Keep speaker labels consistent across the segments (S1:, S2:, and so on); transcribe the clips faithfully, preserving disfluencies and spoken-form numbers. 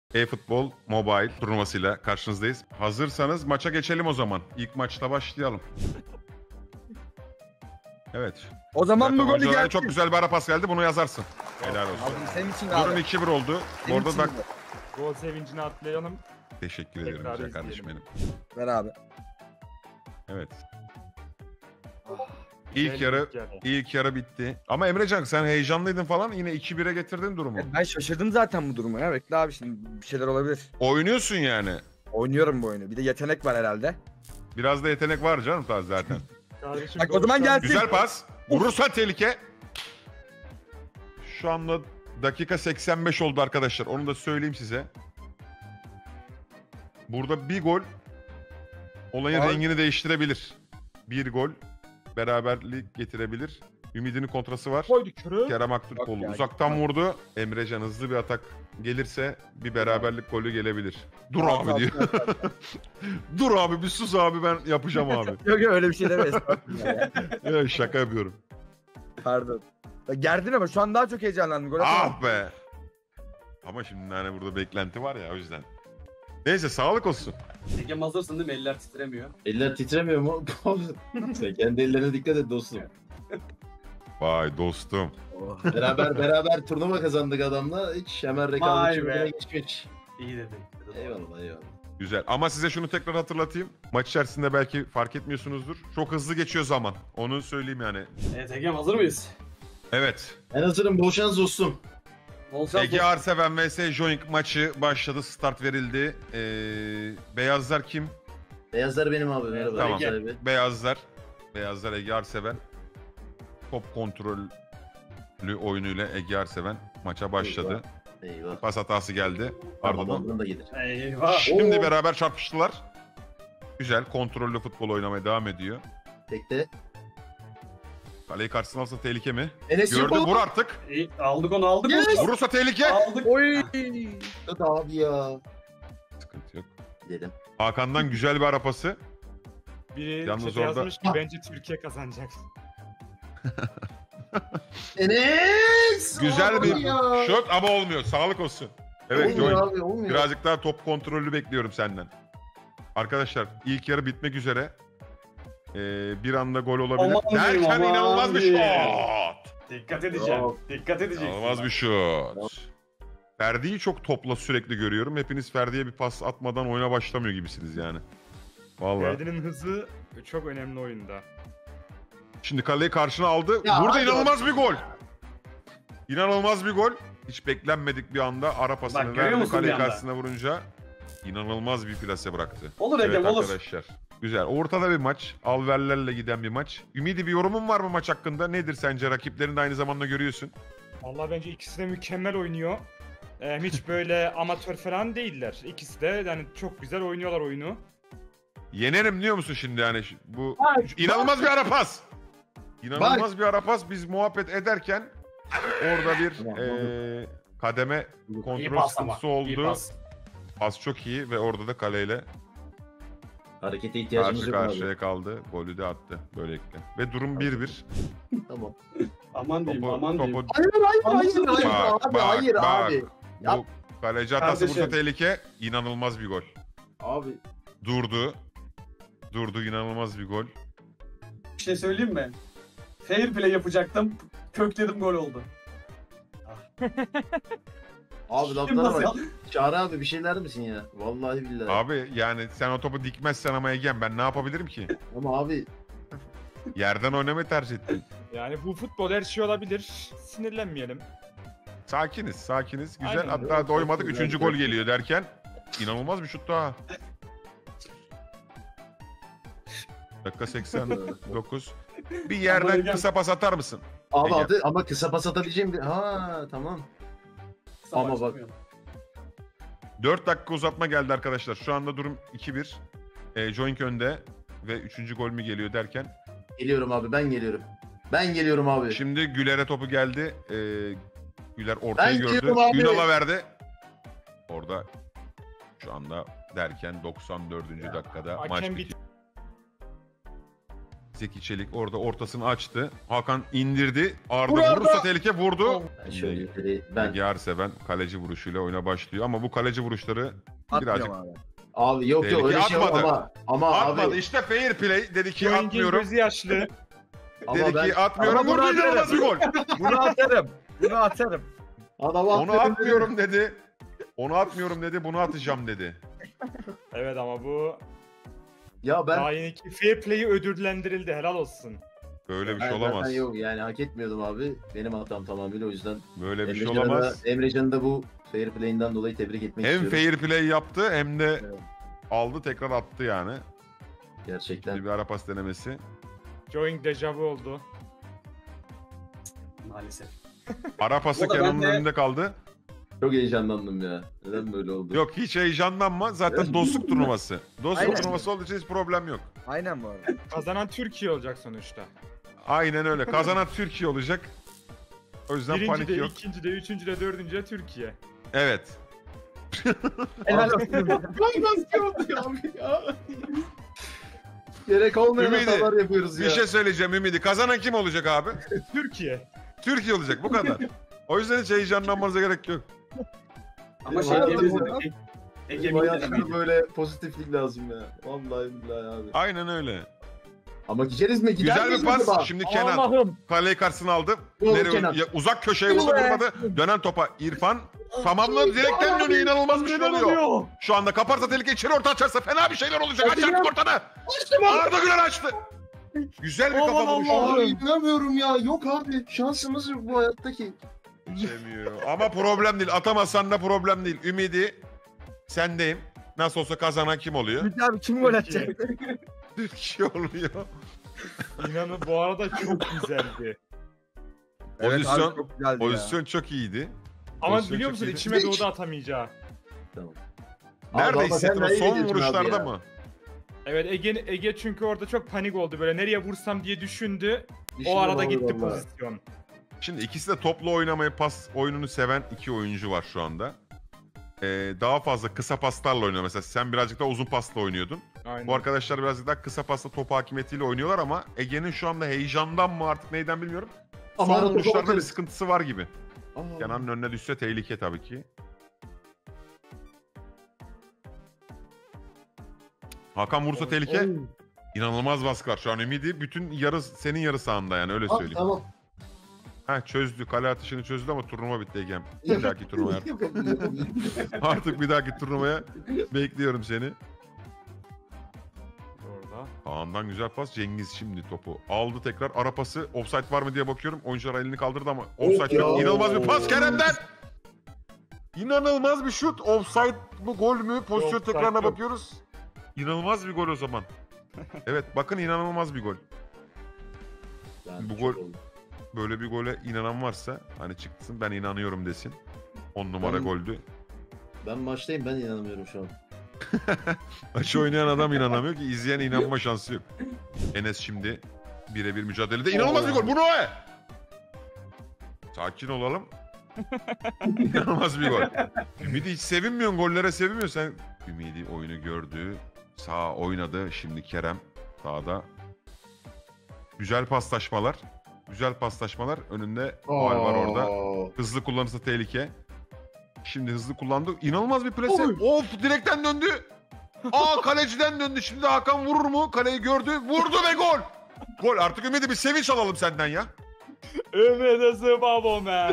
S1: E-futbol Mobile turnuvasıyla karşınızdayız. Hazırsanız maça geçelim o zaman. İlk maçla başlayalım. Evet.
S2: O zaman bu golü geldi.
S1: Çok güzel bir ara pas geldi. Bunu yazarsın. Helal olsun.
S2: Abi senin için abi.
S1: Durum iki bir oldu.
S2: Senin
S1: Orada
S2: için
S1: da...
S2: de.
S3: Gol sevincini atlayalım.
S1: Teşekkür ederim
S3: Tekrar
S1: güzel kardeşim benim.
S2: Ver abi.
S1: Evet. İlk
S3: Güzel
S1: yarı
S3: ilk yarı.
S1: ilk yarı bitti. Ama Emrecan sen heyecanlıydın falan. Yine iki bire getirdin durumu.
S2: Ben şaşırdım zaten bu duruma ya. Bekle abi şimdi bir şeyler olabilir.
S1: Oynuyorsun yani.
S2: Oynuyorum bu oyunu. Bir de yetenek var herhalde.
S1: Biraz da yetenek var canım tabii zaten.
S3: Kardeşim,
S2: Bak o zaman
S3: doğuştan-
S2: gelsin.
S1: Güzel pas. Vurursa tehlike. Şu anda dakika seksen beş oldu arkadaşlar. Onu da söyleyeyim size. Burada bir gol olayın
S2: Abi.
S1: rengini değiştirebilir. Bir gol beraberlik getirebilir. Ümidinin kontrası var.
S3: Koydu kürü.
S1: Kerem
S2: Bak
S1: Aktürkoğlu
S2: ya,
S1: uzaktan
S2: bak.
S1: vurdu. Emrecan hızlı bir atak gelirse bir beraberlik golü gelebilir. Dur
S2: Tamam,
S1: abi diyor.
S2: tamam, tamam.
S1: Dur abi bir sus abi ben yapacağım abi.
S2: Yok yok öyle bir şey deme. Estağfurullah ya.
S1: Ya, şaka yapıyorum.
S2: Pardon. Ya gerdin ama şu an daha çok heyecanlandım. Gol atamam.
S1: Ah be. Ama şimdi hani burada beklenti var ya o yüzden. Neyse sağlık olsun.
S4: Egem hazırsın değil mi? Eller titremiyor.
S5: Eller titremiyor mu? Sen kendi ellerine dikkat et dostum.
S1: Vay dostum.
S2: Oh.
S5: Beraber beraber turnuva kazandık adamla. Hiç hemen
S4: Vay
S5: rekabetçi
S4: be.
S5: birine geçmiş.
S4: İyi dedi.
S5: Eyvallah eyvallah.
S1: Güzel. Ama size şunu tekrar hatırlatayım. Maç içerisinde belki fark etmiyorsunuzdur. Çok hızlı geçiyor zaman. Onu söyleyeyim yani.
S4: Evet Egem hazır mıyız?
S1: Evet.
S5: Ben hazırım. Bol şans dostum.
S4: Volkan
S1: Ege Arseven vs Joink maçı başladı. Start verildi. Ee, beyazlar kim?
S5: Beyazlar benim abi. Merhaba.
S1: Tamam.
S5: Ege abi.
S1: Beyazlar. Beyazlar Ege Arseven. Top kontrollü oyunuyla Ege Arseven maça başladı.
S5: Eyvah.
S1: Pas hatası geldi. Ardından.
S5: Ardından da gelir.
S4: Eyvah.
S1: Şimdi
S5: Oo.
S1: beraber çarpıştılar. Güzel kontrollü futbol oynamaya devam ediyor.
S5: Tekte.
S1: Kaleyi karşısına alsa tehlike mi?
S5: Enes
S1: Gördü
S5: Yurtbol.
S1: vur artık.
S4: İyi, aldık onu aldık
S5: Yes.
S4: onu.
S1: Vurursa tehlike.
S4: Aldık.
S2: Oy.
S5: Hadi abi ya.
S1: Sıkıntı yok.
S5: Dedim.
S1: Hakan'dan güzel bir arapası.
S3: Biri
S1: Yalnız
S3: çete
S1: orada-
S3: yazmış ki bence Türkiye kazanacak.
S5: Enes!
S1: Güzel
S5: Abi
S1: bir
S5: ya.
S1: şut ama olmuyor. Sağlık olsun. Evet
S5: Olmuyor
S1: Joy.
S5: abi olmuyor.
S1: Birazcık daha top kontrolü bekliyorum senden. Arkadaşlar ilk yarı bitmek üzere. Ee, bir anda gol olabilir.
S4: Aman
S1: Derken
S4: diyeyim, aman
S1: inanılmaz bir
S4: diyeyim.
S1: şut.
S4: Dikkat edeceğim.
S5: Yok.
S4: Dikkat edeceksin.
S1: İnanılmaz bir şut. Ferdi'yi çok topla sürekli görüyorum. Hepiniz Ferdi'ye bir pas atmadan oyuna başlamıyor gibisiniz yani. Vallahi.
S3: Ferdi'nin hızı çok önemli oyunda.
S1: Şimdi kaleyi karşına aldı.
S5: Ya
S1: Burada
S5: hadi
S1: inanılmaz
S5: oğlum.
S1: bir gol. İnanılmaz bir gol. Hiç beklenmedik bir anda ara pasını
S4: Bak, görüyor
S1: verdi.
S4: musun
S1: Kaleyi
S4: bir anda?
S1: karşısına vurunca inanılmaz bir plase bıraktı.
S4: Olur
S1: Evet
S4: Egem olur.
S1: arkadaşlar. Güzel. Ortada bir maç. Alverlerle giden bir maç. Ümidi bir yorumun var mı maç hakkında? Nedir sence? Rakiplerini de aynı zamanda görüyorsun.
S3: Vallahi bence ikisi de mükemmel oynuyor. Ee, hiç böyle amatör falan değiller. İkisi de yani çok güzel oynuyorlar oyunu.
S1: Yenerim diyor musun şimdi yani? Ş- Bu
S5: Bak,
S1: inanılmaz bir ara pas. İnanılmaz bir ara pas. Biz muhabbet ederken orada bir
S5: Tamam,
S1: eee, kademe
S4: İyi
S1: kontrol
S4: pas ama.
S1: sıkıntısı
S4: İyi
S1: oldu.
S4: pas.
S1: Pas çok iyi ve orada da kaleyle
S5: Harekete ihtiyacımız
S1: karşı
S5: yok abi.
S1: karşıya kaldı. Golü de attı böylelikle. Ve durum bir bir.
S5: Tamam.
S4: Aman diyeyim
S1: Topu,
S4: aman diyeyim.
S1: topu
S5: Hayır hayır hayır hayır
S1: Bak,
S5: abi
S1: bak,
S5: hayır
S1: bak.
S5: abi. Yap.
S1: Bu kaleci hatası
S4: Kardeşim.
S1: vursa tehlike. İnanılmaz bir gol.
S5: Abi.
S1: Durdu. Durdu inanılmaz bir gol.
S4: Bir şey söyleyeyim mi? Fair play yapacaktım. Kökledim gol oldu.
S5: Abi
S4: Kim
S5: laflara
S4: nasıl
S5: bak.
S4: ya?
S5: Çağrı abi bir şey der misin ya? Vallahi billahi.
S1: Abi yani sen o topu dikmezsen ama Egen ben ne yapabilirim ki?
S5: Ama abi
S1: Yerden oynamayı tercih ettim.
S3: Yani bu futbol her şey olabilir. Sinirlenmeyelim.
S1: Sakiniz, sakiniz. Güzel.
S3: Aynen.
S1: Hatta doymadık.
S5: Çok
S1: Üçüncü
S5: güzel.
S1: gol geliyor derken inanılmaz bir şut daha. Dakika seksen dokuz. Bir yerden
S4: Egen.
S1: kısa pas atar mısın?
S5: abi
S1: Ege.
S5: adı, ama kısa pas atabileceğim bir... Ha tamam.
S4: Kısa
S5: Ama bak.
S4: başlamıyor.
S1: dört dakika uzatma geldi arkadaşlar. Şu anda durum iki bir. E, Joink önde ve üçüncü gol mü geliyor derken.
S5: Geliyorum abi ben geliyorum. Ben geliyorum abi.
S1: Şimdi Güler'e topu geldi. E, Güler ortayı
S5: Ben
S1: gördü.
S5: geliyorum abi.
S1: Ünal'a verdi. Orada şu anda derken doksan dördüncü dakikada maç
S3: Hakem
S1: bitiyor. Zeki Çelik orada ortasını açtı. Hakan indirdi. Arda
S4: Vur Arda!
S1: vurursa tehlike vurdu.
S5: Ben şöyle bir- ben
S1: Ege Arseven kaleci vuruşuyla oyuna başlıyor. Ama bu kaleci vuruşları
S2: Atmıyorum
S1: birazcık
S2: abi.
S5: abi yok yok
S1: Tehlike
S5: öyle şey yok
S1: atmadı.
S5: ama ama
S1: atmadı.
S5: abi
S1: İşte fair play. Dedi ki
S3: Joing'in
S1: atmıyorum.
S3: gözü yaşlı.
S5: ama
S1: Dedi
S5: ben
S1: ki atmıyorum.
S2: Ama bunu
S1: Vurdu, inanılmaz bir gol.
S2: Bunu atarım. Bunu atarım.
S5: adam
S1: Onu
S5: aferin
S1: atmıyorum dedi. Onu atmıyorum dedi. Bunu atacağım dedi.
S3: Evet ama bu
S5: Ya ben
S3: daha yeni ki fair play'i ödüllendirildi. Helal olsun.
S1: Böyle bir
S5: ben
S1: şey
S5: zaten
S1: olamaz.
S5: yok yani hak etmiyordum abi. Benim hatam tamamıyla o yüzden
S1: Böyle bir şey
S5: Emrecan'ı da,
S1: olamaz.
S5: Emrecan'ı da bu fair play'inden dolayı tebrik etmek
S1: Hem
S5: istiyorum.
S1: fair play yaptı hem de
S2: Evet.
S1: aldı tekrar attı yani.
S5: Gerçekten.
S1: Bir ara pas denemesi.
S3: Joing dejavu oldu.
S4: Maalesef.
S1: Ara pası
S4: O da
S1: Kenan'ın
S4: ben de-
S1: önünde kaldı.
S5: Çok heyecanlandım ya. Neden böyle oldu?
S1: Yok hiç heyecanlanma. Zaten dostluk turnuvası. Dostluk
S2: Aynen.
S1: turnuvası olduğu için hiç problem yok.
S2: Aynen bu arada.
S3: Kazanan Türkiye olacak sonuçta.
S1: Aynen öyle. Kazanan Türkiye olacak. O yüzden
S3: Birinci
S1: panik
S3: de,
S1: yok.
S3: ikinci de, üçüncü de, dördüncü de Türkiye.
S1: Evet.
S2: Helal olsun.
S5: Ay nasıl oldu ya abi ya? Gerek olmayan
S1: Ümidi,
S5: hatalar yapıyoruz ya.
S1: Bir şey söyleyeceğim Ümidi. Kazanan kim olacak abi?
S3: Türkiye.
S1: Türkiye olacak bu kadar. O yüzden hiç heyecanlanmanıza gerek yok.
S4: Ama
S5: Benim
S4: şey
S5: hayatımda-
S4: diyebiliriz. Ege- Ege
S5: Benim
S4: Milli
S5: hayatımda
S4: Milli.
S5: böyle pozitiflik lazım ya. Vallahi billahi abi.
S1: Aynen öyle.
S5: Ama gideriz mi? Gider
S1: Güzel
S5: miyiz
S1: bir pas.
S5: acaba?
S1: Şimdi Kenan
S3: Allah'ım.
S1: kaleyi karşısına aldı.
S5: Vur
S1: Nereye
S5: Kenan.
S1: ya, uzak köşeye vurdu vurmadı. Dönen topa İrfan. Tamamladı. Direkten dönüyor. İnanılmaz bir şey oluyor. Şu anda kaparsa tehlike içeri orta açarsa fena bir şeyler olacak. Aç artık ortanı. Arda Güler açtı. Güzel bir kafa
S3: Aman
S1: vuruşu.
S3: Allah'ım.
S5: Abi inanamıyorum ya. Yok abi. Şansımız yok bu hayattaki.
S1: Demiyor. Ama problem değil. Atamazsan da problem değil. Ümidi sendeyim. Nasıl olsa kazanan kim oluyor?
S2: Ümit abi kim gol atacak?
S1: Türkiye oluyor.
S3: İnanın bu arada çok güzeldi.
S2: Evet
S1: Pozisyon-
S2: abi çok güzeldi
S1: Pozisyon çok iyiydi.
S3: Ama
S1: Pozisyon
S3: biliyor
S1: çok
S3: musun
S1: iyiydi.
S3: içime doğdu atamayacağı.
S5: Tamam.
S1: Nerede
S5: Abi,
S1: hissettin?
S5: sen
S1: O
S5: nereye
S1: son
S5: gidiyorsun abi
S1: vuruşlarda
S5: ya?
S1: mı?
S3: Evet Ege, Ege çünkü orada çok panik oldu böyle nereye vursam diye düşündü.
S5: Düşündüm
S3: O arada
S5: abi
S3: gitti
S5: vallahi.
S3: pozisyon.
S1: Şimdi ikisi de toplu oynamayı, pas oyununu seven iki oyuncu var şu anda. Ee, daha fazla kısa paslarla oynuyor. Mesela sen birazcık daha uzun pasla oynuyordun.
S3: Aynen.
S1: Bu arkadaşlar birazcık daha kısa pasla top hakimiyetiyle oynuyorlar ama Ege'nin şu anda heyecandan mı artık neyden bilmiyorum.
S5: Ama
S1: Son
S5: arada
S1: vuruşlarda bir
S5: gol-
S1: sıkıntısı var gibi.
S5: Aa.
S1: Kenan'ın önüne düşse tehlike tabii ki. Hakan vursa tehlike.
S5: Oy.
S1: İnanılmaz baskı var. Şu an Ümidi bütün yarı senin yarı sahanda yani öyle
S5: Aa,
S1: söyleyeyim.
S5: Tamam.
S1: Ha çözdü. Kale atışını çözdü ama turnuva bitti Egem. Bir dahaki turnuvaya artık.
S5: Yapabiliyorum.
S1: Artık bir dahaki turnuvaya bekliyorum seni.
S3: Orada.
S1: Kaan'dan güzel pas. Cengiz şimdi topu aldı tekrar. Ara pası. Offside var mı diye bakıyorum. Oyuncular elini kaldırdı ama offside
S5: ya.
S1: yok. İnanılmaz bir pas Kerem'den. İnanılmaz bir şut. Offside bu gol mü? Pozisyon
S3: Offside
S1: tekrarına
S3: yok.
S1: bakıyoruz. İnanılmaz bir gol o zaman. Evet bakın inanılmaz bir gol.
S5: Yani
S1: Bu
S5: çok
S1: gol-
S5: oldu.
S1: Böyle bir gole inanan varsa hani çıksın ben inanıyorum desin. on numara
S5: Ben-
S1: goldü.
S5: Ben maçtayım ben inanamıyorum şu an.
S1: Maçı oynayan adam inanamıyor ki izleyen inanma şansı yok. Enes şimdi birebir mücadelede inanılmaz bir gol. Bu ne? Sakin olalım. İnanılmaz bir gol. Ümidi hiç sevinmiyorsun. Gollere sevinmiyorsun. Sen Ümidi oyunu gördü. Sağ oynadı. Şimdi Kerem sağda. Güzel paslaşmalar. Güzel paslaşmalar. Önünde faul var orada.
S5: Aa.
S1: Hızlı kullanırsa tehlike. Şimdi hızlı kullandı. İnanılmaz bir plase. Of direkten döndü. Aa kaleciden döndü. Şimdi Hakan vurur mu? Kaleyi gördü. Vurdu ve gol. Gol. Artık Ümidi bir sevinç alalım senden ya.
S3: Ümit is a bubble man.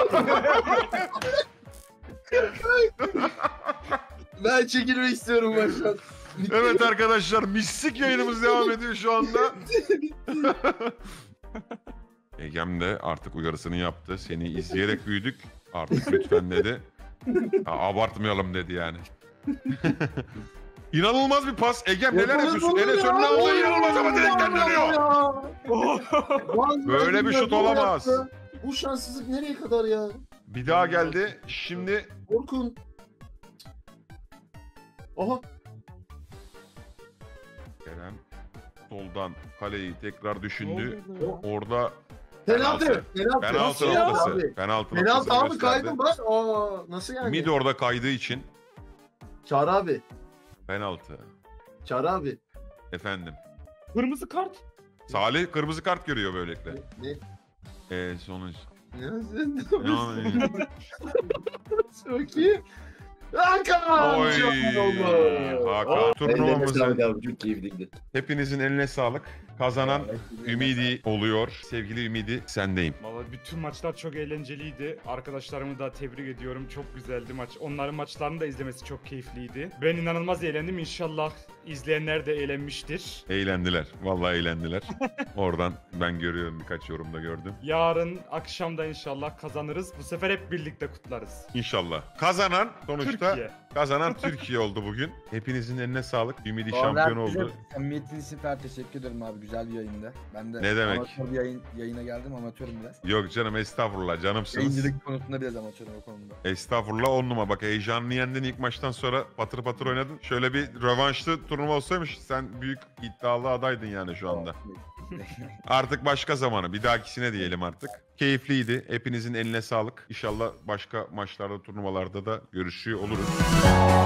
S5: Ben çekilmek istiyorum baştan.
S1: Evet arkadaşlar mistik yayınımız devam ediyor şu anda. Egem de artık uyarısını yaptı. Seni izleyerek büyüdük. Artık lütfen dedi. Ha, abartmayalım dedi yani. İnanılmaz bir pas. Egem neler yapıyorsun? Enes önüne aldı. İnanılmaz ama direkten dönüyor. Böyle bir şut olamaz.
S5: Bu şanssızlık nereye kadar ya?
S1: Bir daha geldi. Şimdi
S5: Orkun. Aha.
S1: Kerem soldan kaleyi tekrar düşündü.
S3: Ne oldu
S1: Orada
S5: Penaltı. Penaltı.
S1: penaltı
S5: Nasıl ya
S1: noktası.
S5: abi?
S1: Penaltı
S5: Penaltı
S1: noktası
S5: abi
S1: gösterdi.
S5: kaydım bak. Aa nasıl yani?
S1: Mid orada kaydığı için
S5: Çağrı abi.
S1: penaltı.
S5: Çağrı abi.
S1: Efendim.
S3: Kırmızı kart.
S1: Salih kırmızı kart görüyor böylelikle.
S5: Ne?
S1: Eee sonuç.
S5: Ya sen de
S1: Yani.
S5: Çok iyi. Hakan!
S1: Oy.
S5: Çok iyi oldu.
S1: Hakan
S5: Ellerine
S1: turnuvamızın
S5: sağlık abi. Çok keyifliydi.
S1: hepinizin eline sağlık. Kazanan Ümidi oluyor. Sevgili Ümidi sendeyim.
S3: Vallahi bütün maçlar çok eğlenceliydi. Arkadaşlarımı da tebrik ediyorum. Çok güzeldi maç. Onların maçlarını da izlemesi çok keyifliydi. Ben inanılmaz eğlendim. İnşallah izleyenler de eğlenmiştir.
S1: Eğlendiler. Vallahi eğlendiler. Oradan ben görüyorum, birkaç yorumda gördüm.
S3: Yarın akşam da inşallah kazanırız. Bu sefer hep birlikte kutlarız.
S1: İnşallah. Kazanan sonuçta
S3: Türkiye.
S1: kazanan Türkiye oldu bugün. Hepinizin eline sağlık. Ümidi
S2: Bu arada
S1: şampiyon
S2: herkese
S1: oldu.
S2: Samimiyetiniz için falan teşekkür ederim abi. Güzel bir yayında. Ben de
S1: Ne demek?
S2: amatör bir yayın, yayına geldim. Amatörüm biraz.
S1: Yok canım estağfurullah canımsınız.
S2: Yayıncılık konusunda biraz amatörüm o konuda.
S1: Estağfurullah on numara. Bak heyecanlı yendin ilk maçtan sonra patır patır oynadın. Şöyle bir rövanşlı turnuva olsaymış sen büyük iddialı adaydın yani şu anda. Artık başka zamanı bir dahakisine diyelim artık. Keyifliydi. Hepinizin eline sağlık. İnşallah başka maçlarda turnuvalarda da görüşüyor oluruz.